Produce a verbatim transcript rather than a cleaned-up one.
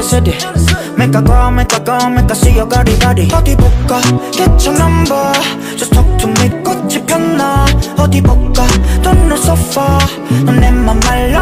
the city. Make a go, make a go, make a see your body body. 어디 볼까? Get your number. Just talk to me. 꽃이 폈나? 어디 볼까? Don't know so far. 넌 내 맘 알려.